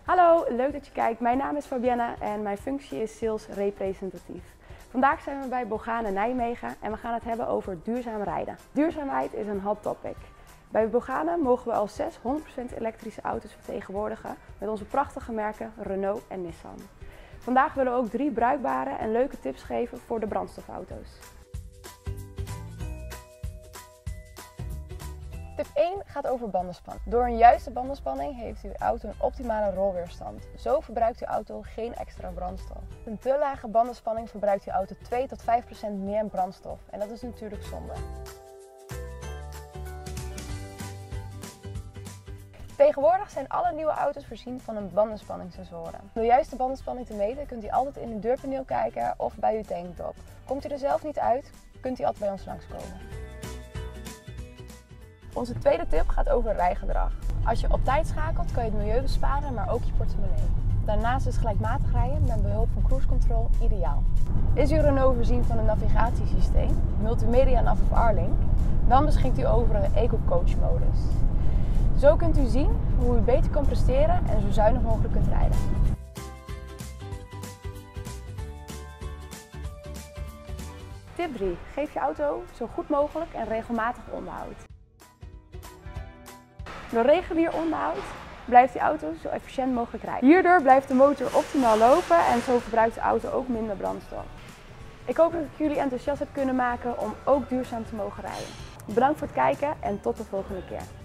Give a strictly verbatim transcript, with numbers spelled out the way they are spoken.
Hallo, leuk dat je kijkt. Mijn naam is Fabienne en mijn functie is sales representatief. Vandaag zijn we bij Bulgane Nijmegen en we gaan het hebben over duurzaam rijden. Duurzaamheid is een hot topic. Bij Bulgane mogen we al zes honderd procent elektrische auto's vertegenwoordigen met onze prachtige merken Renault en Nissan. Vandaag willen we ook drie bruikbare en leuke tips geven voor de brandstofauto's. Tip één gaat over bandenspanning. Door een juiste bandenspanning heeft uw auto een optimale rolweerstand. Zo verbruikt uw auto geen extra brandstof. Een te lage bandenspanning verbruikt uw auto twee tot vijf procent meer brandstof en dat is natuurlijk zonde. Tegenwoordig zijn alle nieuwe auto's voorzien van een bandenspanningssensoren. Door juist de bandenspanning te meten kunt u altijd in uw deurpaneel kijken of bij uw tanktop. Komt u er zelf niet uit, kunt u altijd bij ons langskomen. Onze tweede tip gaat over rijgedrag. Als je op tijd schakelt kan je het milieu besparen, maar ook je portemonnee. Daarnaast is gelijkmatig rijden met behulp van cruise control ideaal. Is uw Renault voorzien van een navigatiesysteem, Multimedia Nav of R-Link, dan beschikt u over een Eco-Coach modus. Zo kunt u zien hoe u beter kan presteren en zo zuinig mogelijk kunt rijden. Tip drie. Geef je auto zo goed mogelijk en regelmatig onderhoud. Door regulier onderhoud blijft die auto zo efficiënt mogelijk rijden. Hierdoor blijft de motor optimaal lopen en zo verbruikt de auto ook minder brandstof. Ik hoop dat ik jullie enthousiast heb kunnen maken om ook duurzaam te mogen rijden. Bedankt voor het kijken en tot de volgende keer.